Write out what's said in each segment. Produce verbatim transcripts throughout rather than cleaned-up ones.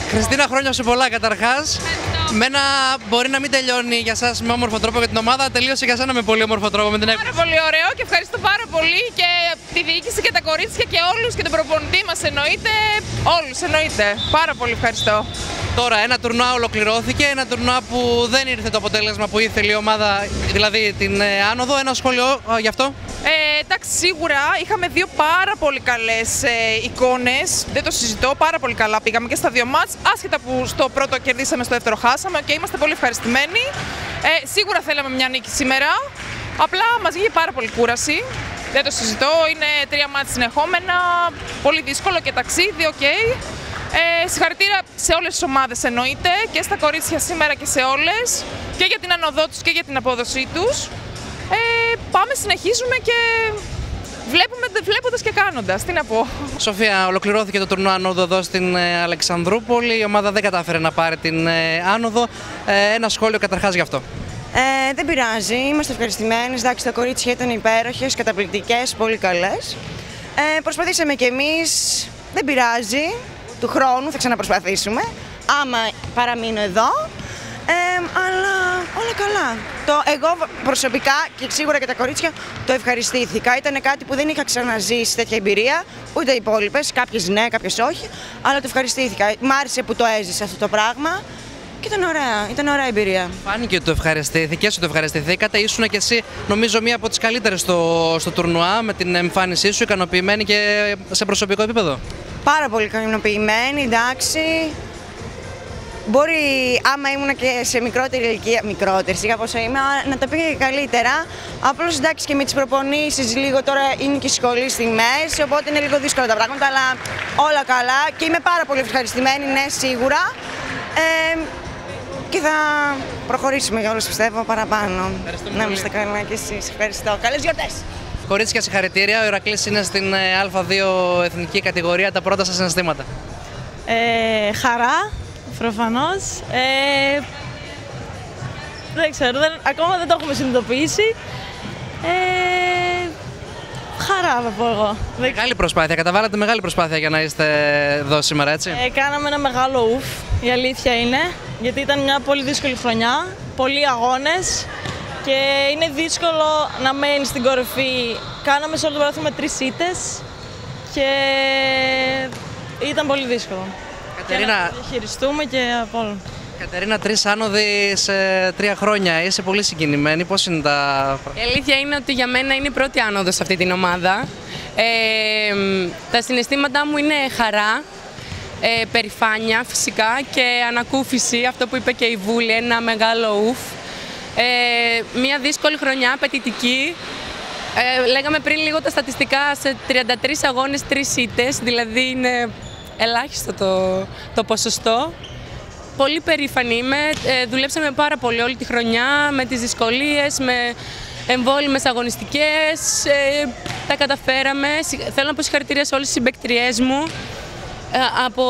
Χριστίνα, χρόνια σου πολλά καταρχάς. Μένα μπορεί να μην τελειώνει για σας με όμορφο τρόπο για την ομάδα, τελείωσε για σένα με πολύ όμορφο τρόπο με την έκπληξη. Πάρα πολύ ωραίο και ευχαριστώ πάρα πολύ και τη διοίκηση και τα κορίτσια και όλους και τον προπονητή μας εννοείται. Όλους εννοείται. Πάρα πολύ ευχαριστώ. Τώρα ένα τουρνουά ολοκληρώθηκε, ένα τουρνουά που δεν ήρθε το αποτέλεσμα που ήθελε η ομάδα, δηλαδή την ε, άνοδο. Ένα σχόλιο ε, γι' αυτό. Ε, εντάξει, σίγουρα είχαμε δύο πάρα πολύ καλές ε, εικόνες, δεν το συζητώ, πάρα πολύ καλά πήγαμε και στα δύο μάτς, άσχετα που στο πρώτο κερδίσαμε, στο δεύτερο χάσαμε και είμαστε πολύ ευχαριστημένοι. Ε, σίγουρα θέλαμε μια νίκη σήμερα, απλά μας βγήκε πάρα πολύ κούραση, δεν το συζητώ, είναι τρία μάτς συνεχόμενα, πολύ δύσκολο και ταξίδι, οκ. Okay. Ε, συγχαρητήρια σε όλες τις ομάδες εννοείται και στα κορίτσια σήμερα και σε όλες και για την ανοδό τους και για την απόδοσή τους. Ε, πάμε, συνεχίζουμε και βλέπουμε, βλέποντας και κάνοντας. Τι να πω. Σοφία, ολοκληρώθηκε το τουρνουά άνοδο εδώ στην ε, Αλεξανδρούπολη. Η ομάδα δεν κατάφερε να πάρει την ε, άνοδο. Ε, ένα σχόλιο καταρχάς γι' αυτό. Ε, δεν πειράζει, είμαστε ευχαριστημένοι. Εντάξει, τα κορίτσια ήταν υπέροχες, καταπληκτικές, πολύ καλές. Ε, προσπαθήσαμε κι εμείς, δεν πειράζει. Του χρόνου θα ξαναπροσπαθήσουμε, άμα παραμείνω εδώ. Ε, αλλά όλα καλά. Το, εγώ προσωπικά και σίγουρα και τα κορίτσια το ευχαριστήθηκα. Ήταν κάτι που δεν είχα ξαναζήσει τέτοια εμπειρία, ούτε οι υπόλοιπες, κάποιες ναι, κάποιες όχι, αλλά το ευχαριστήθηκα. Μ' άρεσε που το έζησα αυτό το πράγμα και ήταν ωραία, ήταν ωραία εμπειρία. Φάνηκε ότι το ευχαριστήθηκες, ότι το ευχαριστηθήκατε. Ήσουν και εσύ, νομίζω, μία από τις καλύτερες στο, στο τουρνουά με την εμφάνισή σου, ικανοποιημένη και σε προσωπικό επίπεδο. Πάρα πολύ ικανοποιημένη, εντάξει. Μπορεί, άμα ήμουν και σε μικρότερη ηλικία, μικρότερη σιγά πόσο είμαι, να τα πήγα και καλύτερα. Απλώς εντάξει και με τις προπονήσεις λίγο τώρα είναι και σχολή στιγμές, οπότε είναι λίγο δύσκολα τα πράγματα, αλλά όλα καλά και είμαι πάρα πολύ ευχαριστημένη, ναι, σίγουρα. Ε, και θα προχωρήσουμε για όλους, πιστεύω, παραπάνω. Να είστε καλά και εσείς. Ευχαριστώ. Καλές γιορτές! Κορίτσια, συγχαρητήρια. Ο Ηρακλής είναι στην Α δύο εθνική κατηγορία. Τα πρώτα σας συναισθήματα. Ε, χαρά, προφανώς. Ε, δεν ξέρω, δεν, ακόμα δεν το έχουμε συνειδητοποιήσει. Ε, χαρά θα πω εγώ. Μεγάλη προσπάθεια, καταβάλατε μεγάλη προσπάθεια για να είστε εδώ σήμερα, έτσι. Ε, κάναμε ένα μεγάλο ουφ, η αλήθεια είναι, γιατί ήταν μια πολύ δύσκολη χρονιά, πολλοί αγώνες. Και είναι δύσκολο να μένει στην κορυφή. Κάναμε σε όλο το βράδυ με τρεις ήττες και ήταν πολύ δύσκολο. Κατερίνα, και να το διαχειριστούμε και από όλο. Κατερίνα, τρεις άνοδοι σε τρία χρόνια. Είσαι πολύ συγκινημένη. Πώς είναι τα... Η αλήθεια είναι ότι για μένα είναι η πρώτη άνοδος σε αυτή την ομάδα. Ε, τα συναισθήματά μου είναι χαρά, ε, περηφάνεια φυσικά και ανακούφιση. Αυτό που είπε και η Βούλη, ένα μεγάλο ουφ. Ε, μια δύσκολη χρονιά, απαιτητική. Ε, λέγαμε πριν λίγο τα στατιστικά, σε τριάντα τρεις αγώνες, τρεις ήττες, δηλαδή είναι ελάχιστο το, το ποσοστό. Πολύ περήφανη είμαι, ε, δουλέψαμε πάρα πολύ όλη τη χρονιά, με τις δυσκολίες, με εμβόλυμες αγωνιστικές, ε, τα καταφέραμε. Θέλω να πω συγχαρητήρια σε όλες τις συμπαικτριές μου, ε, από...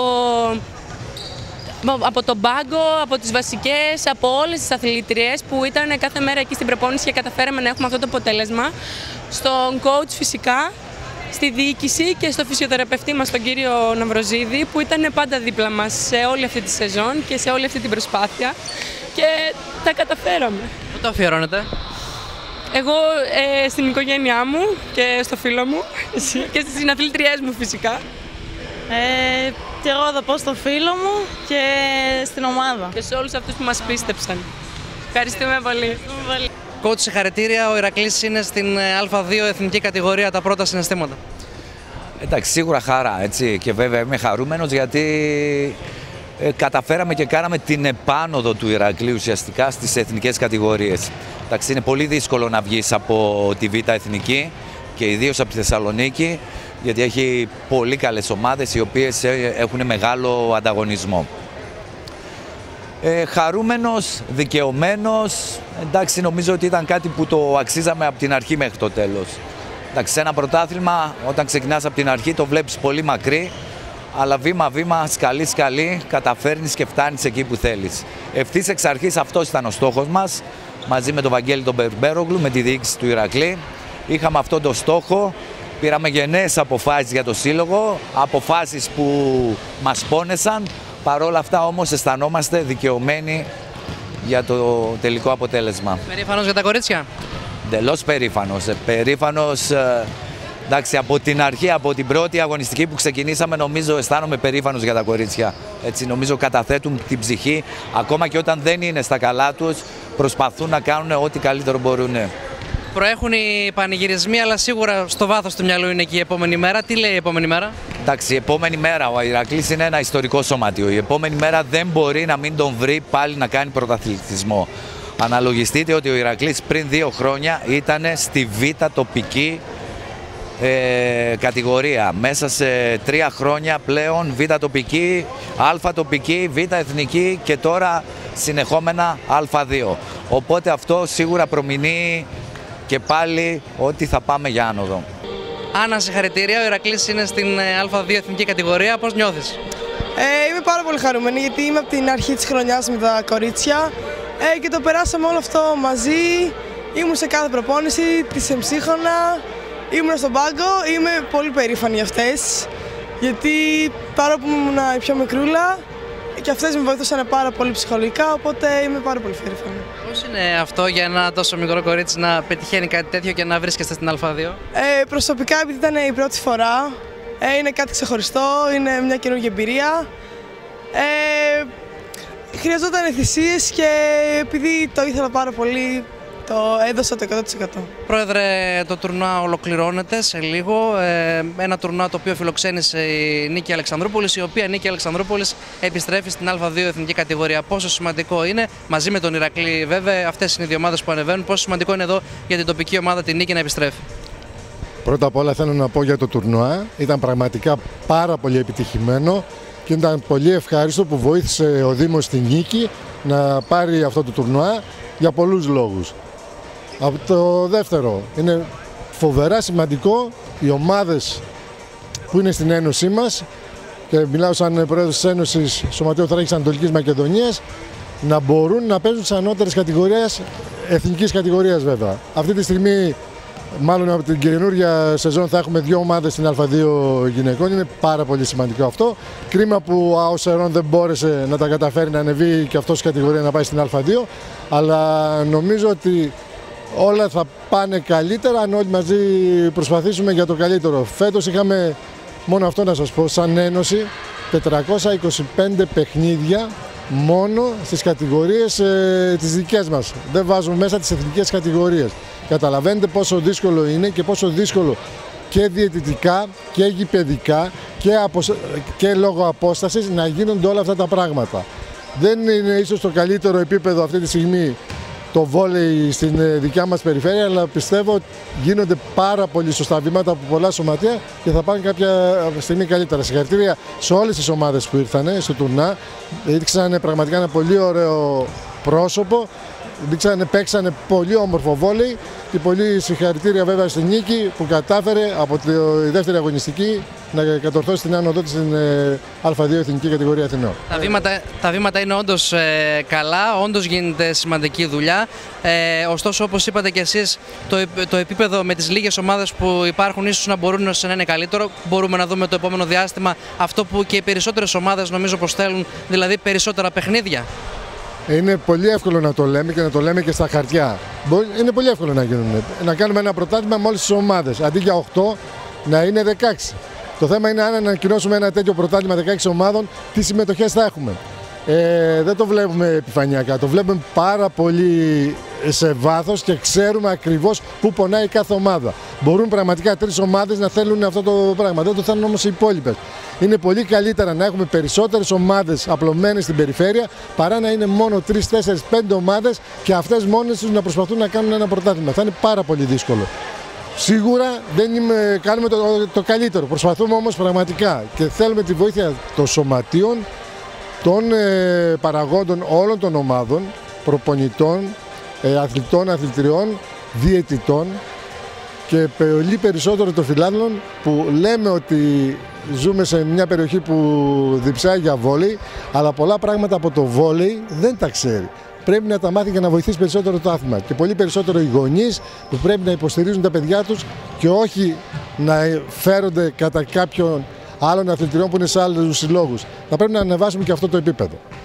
από τον πάγκο, από τις βασικές, από όλες τις αθλήτριες που ήταν κάθε μέρα εκεί στην προπόνηση και καταφέραμε να έχουμε αυτό το αποτέλεσμα. Στον coach φυσικά, στη διοίκηση και στο φυσιοθεραπευτή μας, τον κύριο Ναυροζίδη, που ήταν πάντα δίπλα μας σε όλη αυτή τη σεζόν και σε όλη αυτή την προσπάθεια και τα καταφέραμε. Πού το αφιερώνετε? Εγώ ε, στην οικογένειά μου και στο φίλο μου και στις συναθλήτριές μου φυσικά. Ε, και εγώ θα πω στο φίλο μου και στην ομάδα. Και σε όλους αυτούς που μας πίστεψαν. Ευχαριστούμε πολύ. Coach, συγχαρητήρια. Ο Ηρακλής είναι στην Α δύο εθνική κατηγορία. Τα πρώτα συναισθήματα. Εντάξει, σίγουρα χαρά, έτσι. Και βέβαια είμαι χαρούμενος γιατί ε, καταφέραμε και κάναμε την επάνωδο του Ηρακλή ουσιαστικά στις εθνικές κατηγορίες. Εντάξει, είναι πολύ δύσκολο να βγεις από τη Β' Εθνική και ιδίως από τη Θεσσαλονίκη, γιατί έχει πολύ καλές ομάδες οι οποίες έχουν μεγάλο ανταγωνισμό. Ε, χαρούμενος, δικαιωμένος, εντάξει, νομίζω ότι ήταν κάτι που το αξίζαμε από την αρχή μέχρι το τέλος. Εντάξει, σε ένα πρωτάθλημα όταν ξεκινάς από την αρχή το βλέπεις πολύ μακρύ, αλλά βήμα-βήμα, σκαλί-σκαλί, καταφέρνεις και φτάνεις εκεί που θέλεις. Ευθύς εξ αρχής αυτός ήταν ο στόχος μας, μαζί με τον Βαγγέλη τον Μπερμπέρογλου, με τη διοίκηση του Ηρακλή. Είχαμε αυτόν τον στόχο, πήραμε γενναίες αποφάσεις για το σύλλογο, αποφάσεις που μας πόνεσαν, Παρ' όλα αυτά όμως αισθανόμαστε δικαιωμένοι για το τελικό αποτέλεσμα. Περήφανος για τα κορίτσια. Εντελώς περήφανος. Περήφανος, εντάξει, από την αρχή, από την πρώτη αγωνιστική που ξεκινήσαμε, νομίζω αισθάνομαι περήφανος για τα κορίτσια. Έτσι, νομίζω καταθέτουν την ψυχή, ακόμα και όταν δεν είναι στα καλά τους, προσπαθούν να κάνουν ό,τι καλύτερο μπορούν. Προέχουν οι πανηγυρισμοί, αλλά σίγουρα στο βάθος του μυαλού είναι και η επόμενη μέρα. Τι λέει η επόμενη μέρα? Εντάξει, η επόμενη μέρα ο Ηρακλής είναι ένα ιστορικό σωματείο. Η επόμενη μέρα δεν μπορεί να μην τον βρει πάλι να κάνει πρωταθλητισμό. Αναλογιστείτε ότι ο Ηρακλής πριν δύο χρόνια ήταν στη Β τοπική ε, κατηγορία. Μέσα σε τρία χρόνια πλέον Β τοπική, Α τοπική, Β εθνική και τώρα συνεχόμενα Α δύο. Οπότε αυτό σίγουρα προμηνύει και πάλι ότι θα πάμε για άνοδο. Άννα, συγχαρητήρια. Ο Ηρακλής είναι στην Α δύο εθνική κατηγορία. Πώς νιώθεις? Ε, είμαι πάρα πολύ χαρούμενη γιατί είμαι από την αρχή της χρονιάς με τα κορίτσια ε, και το περάσαμε όλο αυτό μαζί. Ήμουν σε κάθε προπόνηση, τις εμψύχωνα, ήμουν στον πάγκο. Είμαι πολύ περήφανη για αυτές γιατί παρόλο που ήμουν η πιο μικρούλα και αυτές με βοηθούσαν πάρα πολύ ψυχολογικά, οπότε είμαι πάρα πολύ περήφανη. Πώς είναι αυτό για ένα τόσο μικρό κορίτσι να πετυχαίνει κάτι τέτοιο και να βρίσκεστε στην Α δύο? Ε, προσωπικά, επειδή ήταν η πρώτη φορά, ε, είναι κάτι ξεχωριστό, είναι μια καινούργια εμπειρία. Ε, χρειαζόταν θυσίες και επειδή το ήθελα πάρα πολύ, το έδωσα το εκατό τοις εκατό. Πρόεδρε, το τουρνουά ολοκληρώνεται σε λίγο. Ε, ένα τουρνουά το οποίο φιλοξένησε η Νίκη Αλεξανδρούπολης, η οποία Νίκη Αλεξανδρούπολης επιστρέφει στην Α δύο εθνική κατηγορία. Πόσο σημαντικό είναι, μαζί με τον Ηρακλή βέβαια, αυτές είναι οι δύο ομάδες που ανεβαίνουν, πόσο σημαντικό είναι εδώ για την τοπική ομάδα την Νίκη να επιστρέφει? Πρώτα απ' όλα θέλω να πω για το τουρνουά. Ήταν πραγματικά πάρα πολύ επιτυχημένο και ήταν πολύ ευχάριστο που βοήθησε ο Δήμος στην Νίκη να πάρει αυτό το τουρνουά για πολλούς λόγους. Από το δεύτερο, είναι φοβερά σημαντικό οι ομάδες που είναι στην Ένωσή μας, και μιλάω σαν πρόεδρος της Ένωσης Σωματείου Θράκης Ανατολικής Μακεδονίας, να μπορούν να παίζουν σε ανώτερες κατηγορίες, εθνικής κατηγορίας βέβαια. Αυτή τη στιγμή, μάλλον από την καινούργια σεζόν, θα έχουμε δύο ομάδες στην Α δύο γυναικών. Είναι πάρα πολύ σημαντικό αυτό. Κρίμα που ο Σερών δεν μπόρεσε να τα καταφέρει να ανεβεί και αυτός κατηγορία να πάει στην Α δύο, αλλά νομίζω ότι όλα θα πάνε καλύτερα αν όλοι μαζί προσπαθήσουμε για το καλύτερο. Φέτος είχαμε, μόνο αυτό να σας πω, σαν Ένωση τετρακόσια είκοσι πέντε παιχνίδια μόνο στις κατηγορίες ε, τις δικές μας. Δεν βάζουμε μέσα τις εθνικές κατηγορίες. Καταλαβαίνετε πόσο δύσκολο είναι και πόσο δύσκολο και διαιτητικά και γηπαιδικά και, απο... και λόγω απόστασης να γίνονται όλα αυτά τα πράγματα. Δεν είναι ίσως το καλύτερο επίπεδο αυτή τη στιγμή το βόλεϊ στην δικιά μας περιφέρεια, αλλά πιστεύω ότι γίνονται πάρα πολύ σωστά βήματα από πολλά σωματεία και θα πάνε κάποια στιγμή καλύτερα. Συγχαρητήρια σε όλες τις ομάδες που ήρθαν στο τουρνά. Δείξανε πραγματικά ένα πολύ ωραίο πρόσωπο, δείξανε, παίξανε πολύ όμορφο βόλεϊ και πολύ συγχαρητήρια βέβαια στην Νίκη που κατάφερε από τη δεύτερη αγωνιστική να κατορθώσει την άνοδό της στην Α δύο εθνική κατηγορία Αθηνών. Τα βήματα, τα βήματα είναι όντως ε, καλά, όντως γίνεται σημαντική δουλειά. Ε, ωστόσο, όπως είπατε και εσείς, το, το επίπεδο με τις λίγες ομάδες που υπάρχουν ίσως να μπορούν να είναι καλύτερο. Μπορούμε να δούμε το επόμενο διάστημα αυτό που και οι περισσότερες ομάδες νομίζω πως θέλουν, δηλαδή περισσότερα παιχνίδια. Είναι πολύ εύκολο να το λέμε και να το λέμε και στα χαρτιά. Είναι πολύ εύκολο να γίνουν. Να κάνουμε ένα πρωτάθλημα με όλες τις ομάδες. Αντί για οκτώ να είναι δεκαέξι. Το θέμα είναι αν ανακοινώσουμε ένα τέτοιο πρωτάθλημα δεκαέξι ομάδων, τι συμμετοχές θα έχουμε. Ε, δεν το βλέπουμε επιφανειακά, το βλέπουμε πάρα πολύ σε βάθος και ξέρουμε ακριβώς πού πονάει κάθε ομάδα. Μπορούν πραγματικά τρεις ομάδες να θέλουν αυτό το πράγμα, δεν το θέλουν όμως οι υπόλοιπες. Είναι πολύ καλύτερα να έχουμε περισσότερες ομάδες απλωμένες στην περιφέρεια παρά να είναι μόνο τρεις, τέσσερις, πέντε ομάδες και αυτές μόνες τους να προσπαθούν να κάνουν ένα πρωτάθλημα. Θα είναι πάρα πολύ δύσκολο. Σίγουρα δεν είμαι, κάνουμε το, το καλύτερο, προσπαθούμε όμως πραγματικά και θέλουμε τη βοήθεια των σωματείων, των ε, παραγόντων όλων των ομάδων, προπονητών, ε, αθλητών, αθλητριών, διαιτητών και πολύ περισσότερο των φιλάθλων που λέμε ότι ζούμε σε μια περιοχή που διψάει για βόλεϊ, αλλά πολλά πράγματα από το βόλεϊ δεν τα ξέρει. Πρέπει να τα μάθει για να βοηθήσει περισσότερο το άθλημα και πολύ περισσότερο οι γονείς που πρέπει να υποστηρίζουν τα παιδιά τους και όχι να φέρονται κατά κάποιον άλλων αθλητριών που είναι σε άλλους συλλόγους. Θα πρέπει να ανεβάσουμε και αυτό το επίπεδο.